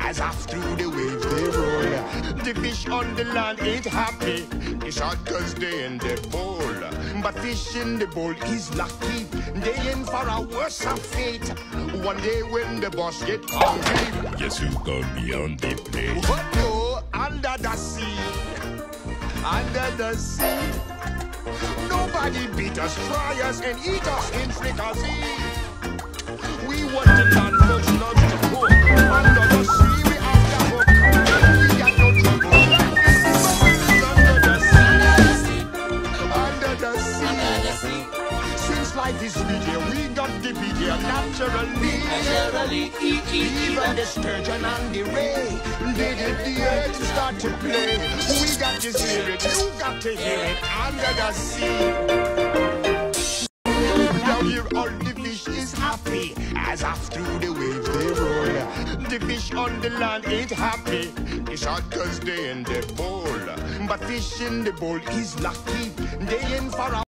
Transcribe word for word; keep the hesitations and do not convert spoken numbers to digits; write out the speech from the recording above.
as off through the waves they roll. The fish on the land ain't happy, it's hot cause they in the bowl. But fish in the bowl is lucky, they in for a worse of fate. One day when the boss get hungry, Guess who gonna be on the plate? but no, under the sea, under the sea. Nobody beat us, fry us, and eat us in fricassee. We want to land first, not to cook. Under the sea, we have the hook. We got no trouble. Under the sea, under the sea. Since life is sweet here, we got the beat here naturally. Naturally, Even the sturgeon and the ray, they did the earth to start to play. We got to hear it, you got to hear it under the sea. Down here all the fish is happy, as off through the waves they roll. The fish on the land ain't happy, it's hot cause they in the bowl. But fish in the bowl is lucky, they in for a